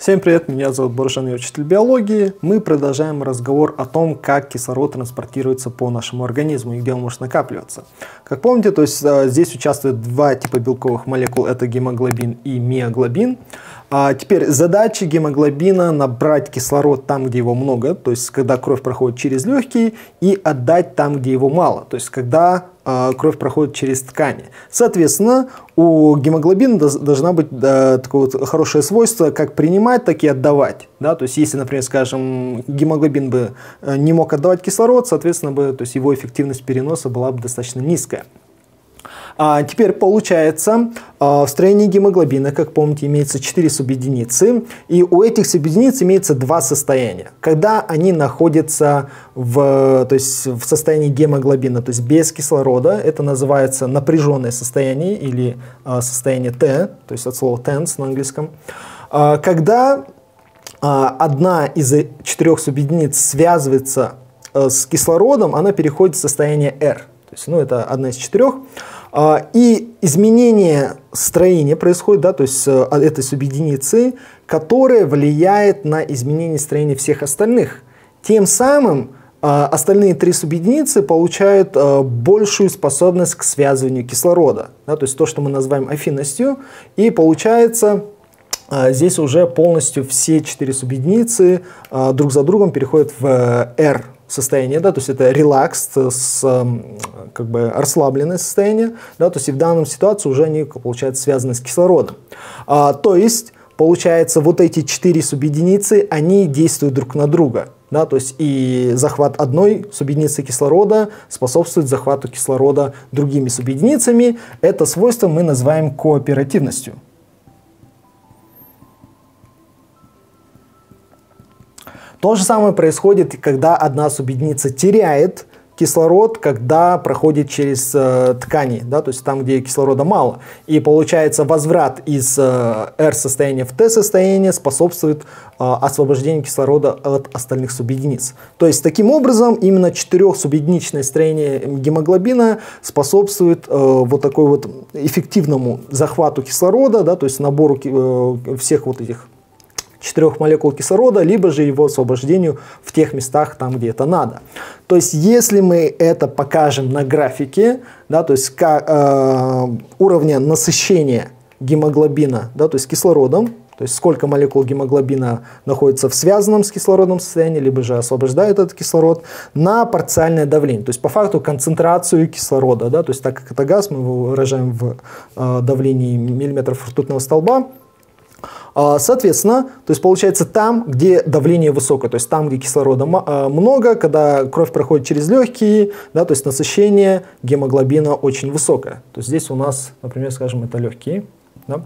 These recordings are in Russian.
Всем привет, меня зовут Боржан, я учитель биологии. Мы продолжаем разговор о том, как кислород транспортируется по нашему организму и где он может накапливаться. Как помните, то есть здесь участвуют два типа белковых молекул, это гемоглобин и миоглобин. Теперь задача гемоглобина набрать кислород там, где его много, то есть когда кровь проходит через легкие, и отдать там, где его мало, то есть когда кровь проходит через ткани. Соответственно, у гемоглобина должна быть такое вот хорошее свойство, как принимать, так и отдавать. Да? То есть, если, например, скажем, гемоглобин бы не мог отдавать кислород, соответственно, то есть его эффективность переноса была бы достаточно низкая. Теперь получается, в строении гемоглобина, как помните, имеется 4 субъединицы, и у этих субъединиц имеется два состояния. Когда они находятся в состоянии гемоглобина, то есть без кислорода, это называется напряженное состояние или состояние Т, то есть от слова tense на английском. Когда одна из 4 субъединиц связывается с кислородом, она переходит в состояние R. То есть, это одна из 4. И изменение строения происходит, да, то есть от этой субъединицы, которое влияет на изменение строения всех остальных. Тем самым остальные 3 субъединицы получают большую способность к связыванию кислорода. Да, то есть то, что мы называем афинностью. И получается, здесь уже полностью все 4 субъединицы друг за другом переходят в R состояние, да, то есть это relaxed, расслабленное состояние, да, то есть и в данном ситуации уже они, получается, связаны с кислородом. То есть, получается, вот эти 4 субъединицы, они действуют друг на друга, да, то есть и захват одной субъединицы кислорода способствует захвату кислорода другими субъединицами. Это свойство мы называем кооперативностью. То же самое происходит, когда одна субъединица теряет кислород, когда проходит через ткани, да, то есть там, где кислорода мало. И получается, возврат из R-состояния в T-состояние способствует освобождению кислорода от остальных субъединиц. То есть таким образом именно 4-субъединичное строение гемоглобина способствует вот такой вот эффективному захвату кислорода, да, то есть набору всех вот этих 4 молекул кислорода, либо же его освобождению в тех местах, там, где это надо. То есть, если мы это покажем на графике, да, то есть уровня насыщения гемоглобина, да, то есть кислородом, то есть сколько молекул гемоглобина находится в связанном с кислородом состоянии, либо же освобождают этот кислород, на парциальное давление. То есть, по факту, концентрацию кислорода, да, то есть, так как это газ, мы его выражаем в давлении миллиметров ртутного столба. Соответственно, то есть получается там, где давление высокое, то есть там, где кислорода много, когда кровь проходит через легкие, да, то есть насыщение гемоглобина очень высокое. То есть здесь у нас, например, скажем, это легкие. Да?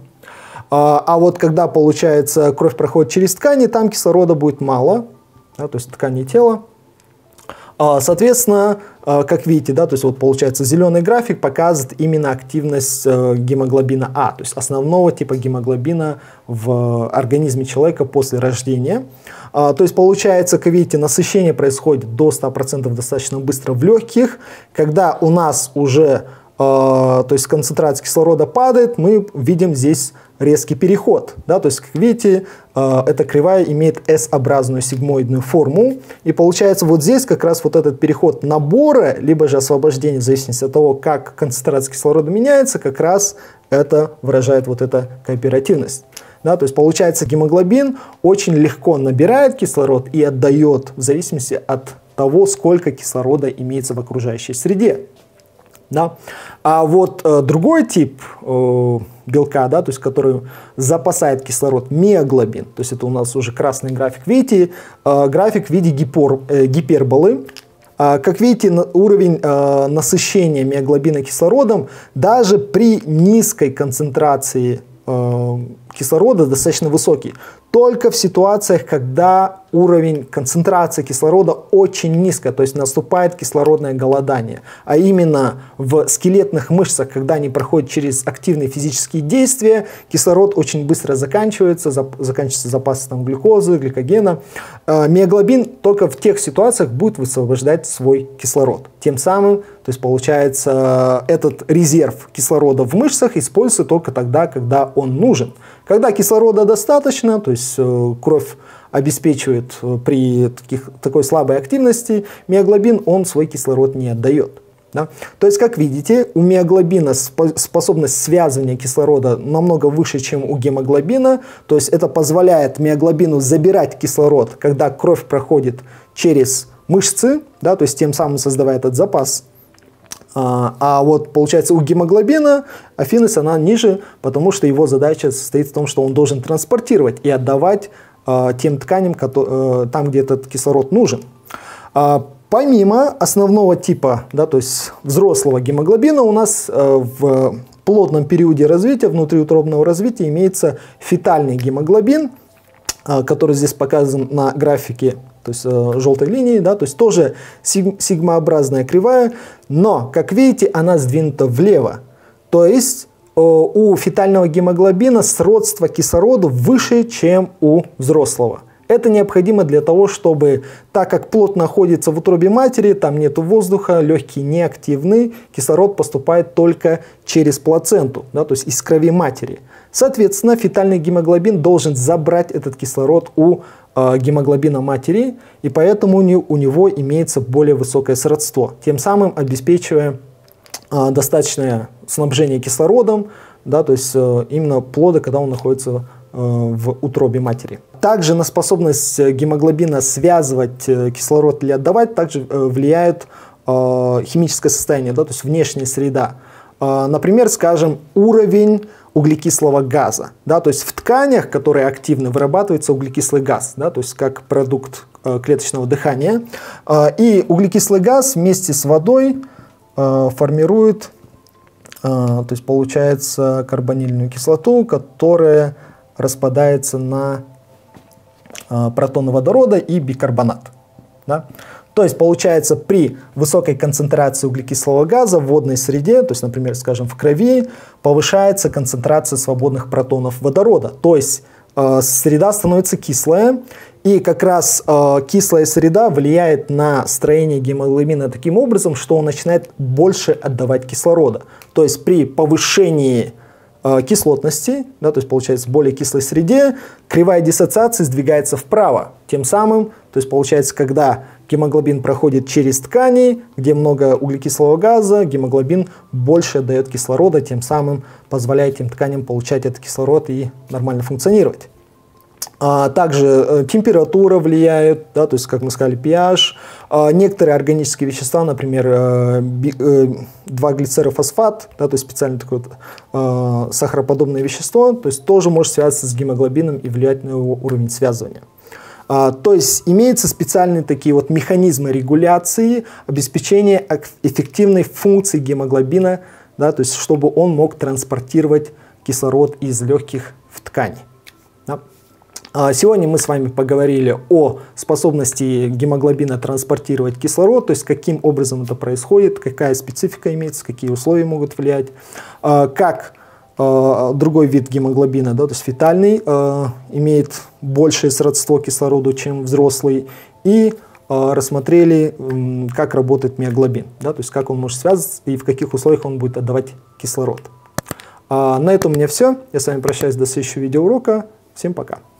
А вот когда, получается, кровь проходит через ткани, там кислорода будет мало, да, то есть ткани тела. Соответственно, как видите, да, то есть вот получается зеленый график показывает именно активность гемоглобина А, то есть основного типа гемоглобина в организме человека после рождения. То есть получается, как видите, насыщение происходит до 100% достаточно быстро в легких, когда у нас уже то есть концентрация кислорода падает, мы видим здесь резкий переход. Да? То есть, как видите, эта кривая имеет S-образную сигмоидную форму. И получается, вот здесь как раз вот этот переход набора, либо же освобождения, в зависимости от того, как концентрация кислорода меняется, как раз это выражает вот эта кооперативность. Да? То есть, получается, гемоглобин очень легко набирает кислород и отдает в зависимости от того, сколько кислорода имеется в окружающей среде. Да? А вот другой тип белка, да, то есть, который запасает кислород, миоглобин, то есть это у нас уже красный график. Видите, график в виде гиперболы. Как видите, уровень насыщения миоглобина кислородом даже при низкой концентрации кислорода достаточно высокий. Только в ситуациях, когда уровень концентрации кислорода очень низкая, то есть наступает кислородное голодание. А именно в скелетных мышцах, когда они проходят через активные физические действия, кислород очень быстро заканчивается запасы глюкозы, гликогена. Миоглобин только в тех ситуациях будет высвобождать свой кислород. Тем самым, то есть получается, этот резерв кислорода в мышцах используется только тогда, когда он нужен. Когда кислорода достаточно, то есть кровь обеспечивает при такой слабой активности, миоглобин, он свой кислород не отдает. Да? То есть, как видите, у миоглобина способность связывания кислорода намного выше, чем у гемоглобина. То есть, это позволяет миоглобину забирать кислород, когда кровь проходит через мышцы, да, то есть, тем самым создавая этот запас. А вот, получается, у гемоглобина афинность, она ниже, потому что его задача состоит в том, что он должен транспортировать и отдавать тем тканям, там, где этот кислород нужен. Помимо основного типа, да, то есть взрослого гемоглобина, у нас в плодном периоде развития, внутриутробного развития, имеется фетальный гемоглобин, который здесь показан на графике, то есть желтой линией, да, то есть тоже сигмообразная кривая, но, как видите, она сдвинута влево. То есть у фетального гемоглобина сродство кислороду выше, чем у взрослого. Это необходимо для того, чтобы, так как плод находится в утробе матери, там нет воздуха, легкие не активны, кислород поступает только через плаценту, да, то есть из крови матери. Соответственно, фетальный гемоглобин должен забрать этот кислород у гемоглобина матери, и поэтому у него имеется более высокое сродство, тем самым обеспечивая достаточное снабжение кислородом, да, то есть именно плода, когда он находится в утробе матери. Также на способность гемоглобина связывать кислород или отдавать также влияет химическое состояние, да, то есть внешняя среда. Например, скажем, уровень углекислого газа. Да, то есть в тканях, которые активны, вырабатывается углекислый газ, да, то есть как продукт клеточного дыхания. И углекислый газ вместе с водой формирует, то есть получается карбонильную кислоту, которая распадается на протоны водорода и бикарбонат. Да? То есть получается при высокой концентрации углекислого газа в водной среде, то есть, например, скажем, в крови, повышается концентрация свободных протонов водорода. То есть среда становится кислая, и как раз кислая среда влияет на строение гемоглобина таким образом, что он начинает больше отдавать кислорода. То есть при повышении кислотности, да, то есть получается в более кислой среде, кривая диссоциации сдвигается вправо. Тем самым, то есть получается, когда гемоглобин проходит через ткани, где много углекислого газа, гемоглобин больше отдает кислорода, тем самым позволяет этим тканям получать этот кислород и нормально функционировать. Также температура влияет, да, то есть, как мы сказали, pH. Некоторые органические вещества, например, 2-глицерофосфат, да, то есть специально такое сахароподобное вещество, то есть тоже может связаться с гемоглобином и влиять на его уровень связывания. То есть имеются специальные такие вот механизмы регуляции, обеспечения эффективной функции гемоглобина, да, то есть чтобы он мог транспортировать кислород из легких в ткани. Да. Сегодня мы с вами поговорили о способности гемоглобина транспортировать кислород, то есть каким образом это происходит, какая специфика имеется, какие условия могут влиять, как другой вид гемоглобина, да, то есть фетальный, имеет большее сродство кислороду, чем взрослый, и рассмотрели, как работает миоглобин, да, то есть как он может связываться и в каких условиях он будет отдавать кислород. На этом у меня все. Я с вами прощаюсь до следующего видеоурока. Всем пока.